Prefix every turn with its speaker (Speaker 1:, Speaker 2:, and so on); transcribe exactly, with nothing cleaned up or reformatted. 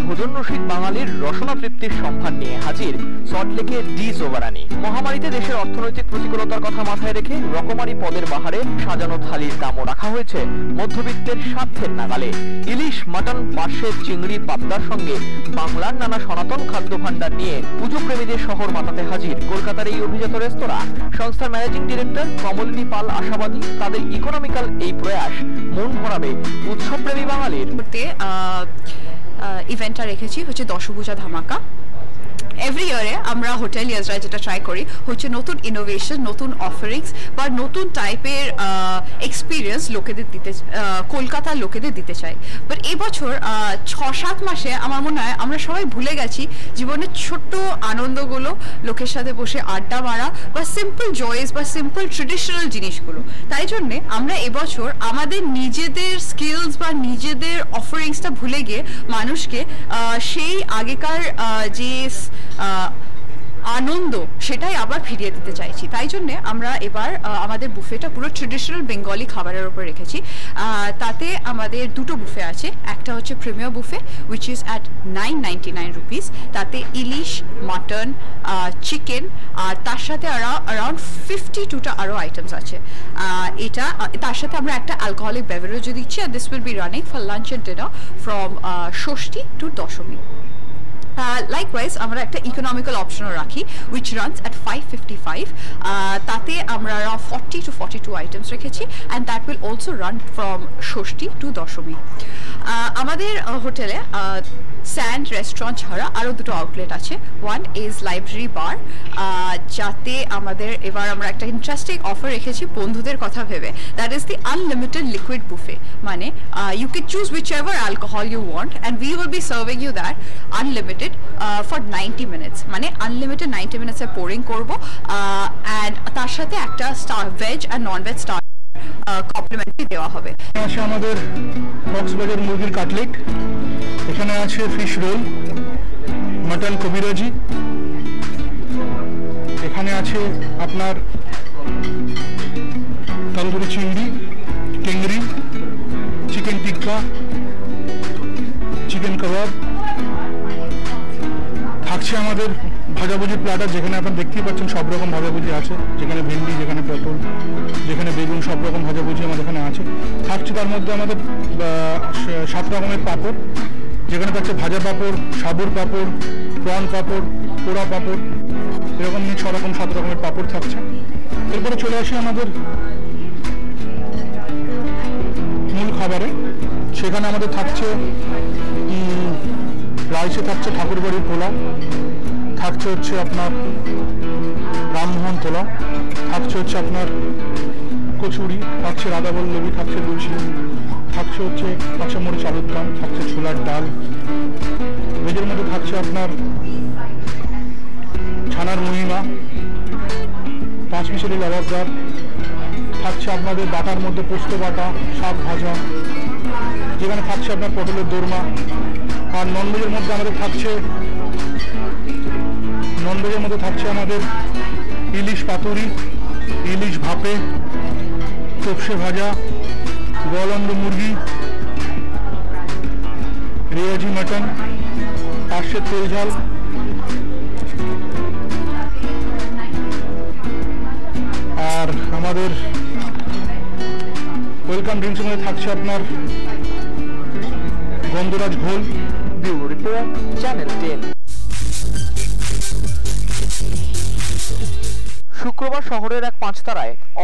Speaker 1: ভোজন রসিক বাঙালির রসনা তৃপ্তির সম্ভার নিয়ে হাজির সল্টলেকে ডি জোবারানি। মহামারীতে দেশের অর্থনৈতিক প্রতিকূলতার কথা মাথায় রেখে রকমারি পদের বাহারে সাজানো থালির দামও রাখা হয়েছে মধ্যবিত্তের স্বার্থের নাগালে। ইলিশ, মাটন, পার্শে, চিংড়ি, পাবদার সঙ্গে বাংলার নানা সনাতন খাদ্য ভাণ্ডার নিয়ে পুজো প্রেমীদের শহর মাতাতে হাজির কলকাতার এই অভিজাত রেস্তোরাঁ। সংস্থার ম্যানেজিং ডিরেক্টর কমলিনী পাল আশাবাদী তাদের ইকোনমিক্যাল এই প্রয়াস মন ভরাবে উৎসবপ্রেমী বাঙালির।
Speaker 2: ইভেন্টটা রেখেছি হচ্ছে দশভূজা ধামাকা। এভরি ইয়ারে আমরা হোটেলিয়ার্সরা যেটা ট্রাই করি হচ্ছে নতুন ইনোভেশন, নতুন অফারিংস বা নতুন টাইপের এক্সপিরিয়েন্স লোকেদের দিতে, কলকাতার লোকেদের দিতে চাই। বাট এবছর ছ সাত মাসে আমার মনে হয় আমরা সবাই ভুলে গেছি জীবনের ছোট্ট আনন্দগুলো, লোকের সাথে বসে আড্ডা মারা বা সিম্পল জয়েস বা সিম্পল ট্রেডিশনাল জিনিসগুলো। তাই জন্যে আমরা এবছর আমাদের নিজেদের স্কিলস বা নিজেদের অফারিংসটা ভুলে গিয়ে মানুষকে সেই আগেকার যে আনন্দ সেটাই আবার ফিরিয়ে দিতে চাইছি। তাই জন্যে আমরা এবার আমাদের বুফেটা পুরো ট্রেডিশনাল বেঙ্গলি খাবারের উপর রেখেছি। তাতে আমাদের দুটো বুফে আছে, একটা হচ্ছে premier buffet which is at nine ninety nine rupees. তাতে ইলিশ, মাটন, চিকেন আর তার সাথে অ্যারাউন্ড ফিফটি টুটা আরও আইটেমস আছে। এটা তার সাথে আমরা একটা অ্যালকোহলিক বেভারেজও দিচ্ছি। আর this will be running for lunch and dinner from Shashthi to Dashami. Likewise আমরা একটা ইকোনমিক্যাল অপশনও রাখি which runs at five fifty five. তাতে আমরা forty two forty two items রেখেছি and that will also run from Shashthi to Dashami. আমাদের হোটেলে স্যান্ড রেস্টুরেন্ট ছাড়া আরও দুটো আউটলেট আছে। ওয়ান ইজ লাইব্রেরি বার, যাতে আমাদের এবার আমরা একটা ইন্টারেস্টিং অফার রেখেছি বন্ধুদের কথা ভেবে। That is the unlimited liquid buffet, মানে you can choose whichever alcohol you want and we will be serving you that unlimited for ninety minutes. মানে আনলিমিটেড নাইনটি মিনিটসে পোরিং করবো অ্যান্ড তার সাথে একটা star veg and non veg star complimentary দেওয়া হবে।
Speaker 3: আছে আমাদের কক্সবাজার মুরগির কাটলেট, এখানে আছে ফিশ রোল, মটন কবিরাজি, এখানে আছে আপনার তন্দুরি চিংড়ি, টেংরি, চিকেন টিক্কা, চিকেন কাবাব। থাকছে আমাদের ভাজাভুজি প্ল্যাটার, যেখানে আপনারা দেখতেই পাচ্ছেন সব রকম ভাজাভুজি আছে, যেখানে ভেন্ডি, যেখানে পটল, যেখানে বেগুন, সব রকম ভাজাভুজি আমাদের এখানে আছে। থাকছে তার মধ্যে আমাদের সাত রকমের পাঁপড়, যেখানে থাকছে ভাজা পাঁপড়, সাবুর পাঁপড়, প্রন পাঁপড়, পোড়া পাঁপড়, এরকম নিয়ে ছ রকম সাত রকমের পাঁপড় থাকছে। এরপরে চলে আসি আমাদের মূল খাবারে। সেখানে আমাদের থাকছে রাইসে থাকছে ঠাকুরবাড়ির পোলাও, থাকছে হচ্ছে আপনার রামমোহন তোলা, থাকছে হচ্ছে আপনার কচুরি, থাকছে রাধাবল্লভী, থাকছে লুচি, থাকছে হচ্ছে কাঁচা মরিচ আলুর দম, থাকছে ছোলার ডাল। ভেজের মধ্যে থাকছে আপনার ছানার মহিমা, পাঁচ মিশালি লবাবদার, থাকছে আপনাদের বাটার মধ্যে পোস্ত বাটা, শাক ভাজা, যেখানে থাকছে আপনার পটলের দোরমা। আর ননভেজের মধ্যে আমাদের থাকছে ননভেজের মধ্যে থাকছে আমাদের ইলিশ পাতুরি, ইলিশ ভাপে, তোপসে ভাজা, গোয়ালন্দ মুরগি, রেয়াজি মাটন, পার্শের তেল ঝাল, আর আমাদের ওয়েলকাম ড্রিঙ্কসের মধ্যে থাকছে আপনার গন্ধরাজ ঘোল।
Speaker 1: Bureau report, channel ten. শুক্রবার শহরের এক পাঁচতারায়